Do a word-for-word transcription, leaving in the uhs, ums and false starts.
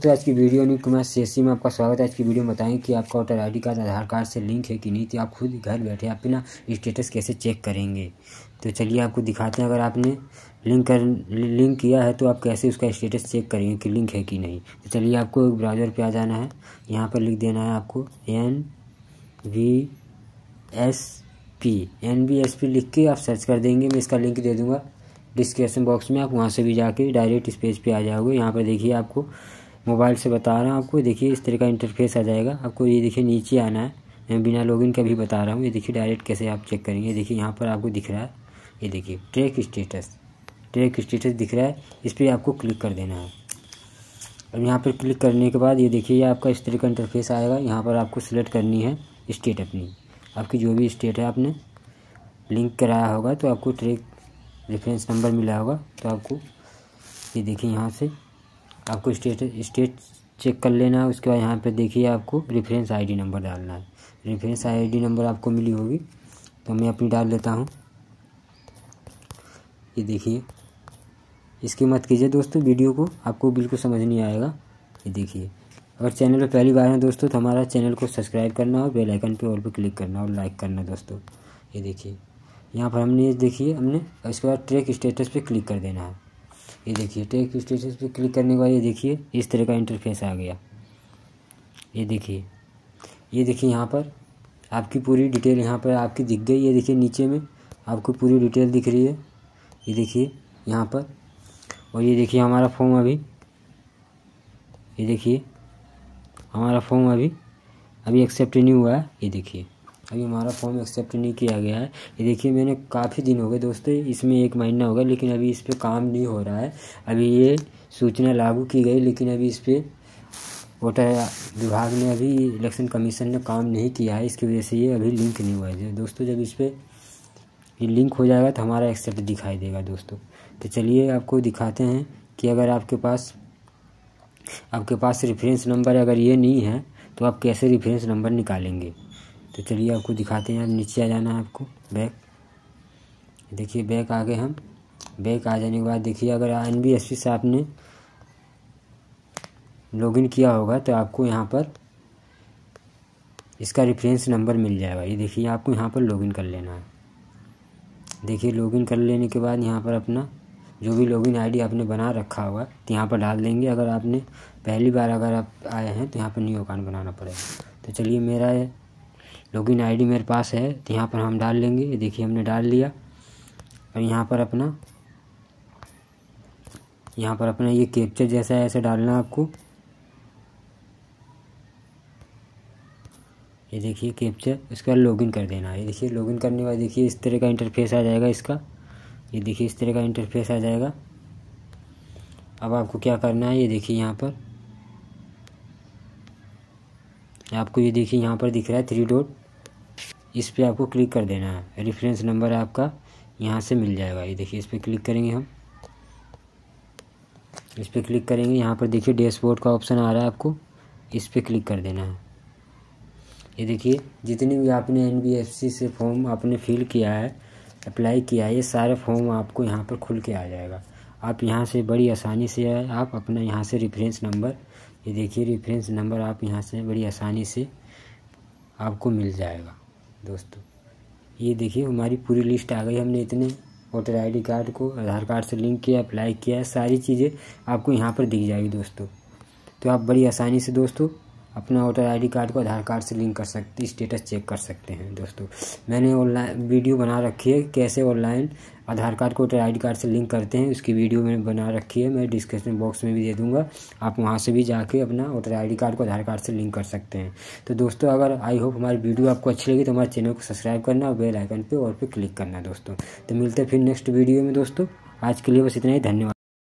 तो आज की वीडियो नहीं कुमार सीएससी में आपका स्वागत है। आज की वीडियो में बताएंगे कि आपका voter ID card Aadhaar card से लिंक है कि नहीं। तो आप खुद घर बैठे अपना स्टेटस कैसे चेक करेंगे, तो चलिए आपको दिखाते हैं। अगर आपने लिंक कर लिंक किया है तो आप कैसे उसका स्टेटस चेक करेंगे कि लिंक है कि नहीं। तो चलिए आपको एक ब्राउज़र पे आ जाना है, यहाँ पर लिख देना है आपको N V S P N V S P लिख के आप सर्च कर देंगे। मैं इसका लिंक दे दूँगा डिस्क्रिप्शन बॉक्स में, आप वहाँ से भी जाके डायरेक्ट इस पेज पे आ जाओगे। यहाँ पर देखिए आपको मोबाइल से बता रहा हूँ आपको, देखिए इस तरह का इंटरफेस आ जाएगा। आपको ये देखिए नीचे आना है, मैं बिना लॉगिन का भी बता रहा हूँ। ये देखिए डायरेक्ट कैसे आप चेक करेंगे। देखिए यहाँ पर आपको दिख रहा है, ये देखिए ट्रैक स्टेटस ट्रैक स्टेटस दिख रहा है, इस पर आपको क्लिक कर देना है। और यहाँ पर क्लिक करने के बाद ये देखिए आपका इस तरह का इंटरफेस आएगा। यहाँ पर आपको सिलेक्ट करनी है स्टेट अपनी, आपकी जो भी स्टेट है आपने लिंक कराया होगा तो आपको ट्रैक रेफरेंस नंबर मिला होगा। तो आपको ये देखिए यहाँ से आपको स्टेट स्टेट चेक कर लेना है। उसके बाद यहाँ पे देखिए आपको रेफरेंस आईडी नंबर डालना है। रेफरेंस आईडी नंबर आपको मिली होगी, तो मैं अपनी डाल लेता हूँ। ये देखिए, इसकी मत कीजिए दोस्तों, वीडियो को आपको बिल्कुल समझ नहीं आएगा। ये देखिए, अगर चैनल पर पहली बार है दोस्तों तो हमारा चैनल को सब्सक्राइब करना और बेल आइकन पे ऑल पे क्लिक करना और लाइक करना दोस्तों। ये देखिए यहाँ पर हमने देखिए हमने इसके बाद ट्रैक स्टेटस पे क्लिक कर देना है। ये देखिए ट्रैक स्टेटस पे क्लिक करने के बाद ये देखिए इस तरह का इंटरफेस आ गया। ये देखिए ये देखिए यहाँ पर आपकी पूरी डिटेल यहाँ पर आपकी दिख गई। ये देखिए नीचे में आपको पूरी डिटेल दिख रही है, ये देखिए यहाँ पर। और ये देखिए हमारा फॉर्म अभी ये देखिए हमारा फॉर्म अभी अभी एक्सेप्ट नहीं हुआ है। ये देखिए अभी हमारा फॉर्म एक्सेप्ट नहीं किया गया है। ये देखिए मैंने काफ़ी दिन हो गए दोस्तों, इसमें एक महीना हो गया, लेकिन अभी इस पर काम नहीं हो रहा है। अभी ये सूचना लागू की गई, लेकिन अभी इस पर वोटर विभाग ने अभी इलेक्शन कमीशन ने काम नहीं किया है। इसकी वजह से ये अभी लिंक नहीं हुआ है दोस्तों। जब इस पर ये लिंक हो जाएगा तो हमारा एक्सेप्ट दिखाई देगा दोस्तों। तो चलिए आपको दिखाते हैं कि अगर आपके पास आपके पास रेफरेंस नंबर अगर ये नहीं है तो आप कैसे रेफरेंस नंबर निकालेंगे। तो चलिए आपको दिखाते हैं। नीचे आ जाना है आपको, बैक देखिए बैक आ गए हम। बैक आ जाने के बाद देखिए अगर एन वी एस पी से आपने लॉगिन किया होगा तो आपको यहाँ पर इसका रेफरेंस नंबर मिल जाएगा। ये देखिए आपको यहाँ पर लॉगिन कर लेना है। देखिए लॉगिन कर लेने के बाद यहाँ पर अपना जो भी लॉगिन आईडी आपने बना रखा होगा तो यहाँ पर डाल देंगे। अगर आपने पहली बार अगर आप आए हैं तो यहाँ पर न्यू अकाउंट बनाना पड़ेगा। तो चलिए मेरा लॉगिन आईडी मेरे पास है तो यहाँ पर हम डाल लेंगे। ये देखिए हमने डाल लिया। और यहाँ पर अपना यहाँ पर अपना ये कैप्चर जैसा है ऐसे डालना आपको। ये देखिए कैप्चर, इसके बाद लॉगिन कर देना है। ये देखिए लॉगिन करने के बाद देखिए इस तरह का इंटरफेस आ जाएगा इसका। ये देखिए इस तरह का इंटरफेस आ जाएगा। अब आपको क्या करना है, ये देखिए यहाँ पर आपको ये देखिए यहाँ पर दिख रहा है थ्री डॉट, इस पे आपको क्लिक कर देना है। रेफरेंस नंबर आपका यहाँ से मिल जाएगा। ये देखिए इस पर क्लिक करेंगे हम, इस पर क्लिक करेंगे। यहाँ पर देखिए डैशबोर्ड का ऑप्शन आ रहा है, आपको इस पर क्लिक कर देना है। ये देखिए जितनी भी आपने एन बी एफ सी से फॉर्म आपने फिल किया है, अप्लाई किया है, ये सारे फॉर्म आपको यहाँ पर खुल के आ जाएगा। आप यहाँ से बड़ी आसानी से आप अपना यहाँ से रेफरेंस नंबर, ये देखिए रेफरेंस नंबर आप यहाँ से बड़ी आसानी से आपको मिल जाएगा दोस्तों। ये देखिए हमारी पूरी लिस्ट आ गई। हमने इतने वोटर आईडी कार्ड को आधार कार्ड से लिंक किया, अप्लाई किया है, सारी चीज़ें आपको यहाँ पर दिख जाएगी दोस्तों। तो आप बड़ी आसानी से दोस्तों अपना वोटर आईडी कार्ड को आधार कार्ड से लिंक कर सकते, स्टेटस चेक कर सकते हैं दोस्तों। मैंने ऑनलाइन वीडियो बना रखी है कैसे ऑनलाइन आधार कार्ड को वोटर आईडी कार्ड से लिंक करते हैं, उसकी वीडियो मैंने बना रखी है, मैं डिस्क्रिप्शन बॉक्स में भी दे दूंगा। आप वहां से भी जाके अपना वोटर आईडी कार्ड को आधार कार्ड से लिंक कर सकते हैं। तो दोस्तों अगर आई होप हमारी वीडियो आपको अच्छी लगी तो हमारे चैनल को सब्सक्राइब करना और बेल आइकन पर और पे क्लिक करना दोस्तों। तो मिलते हैं फिर नेक्स्ट वीडियो में दोस्तों। आज के लिए बस इतना ही, धन्यवाद।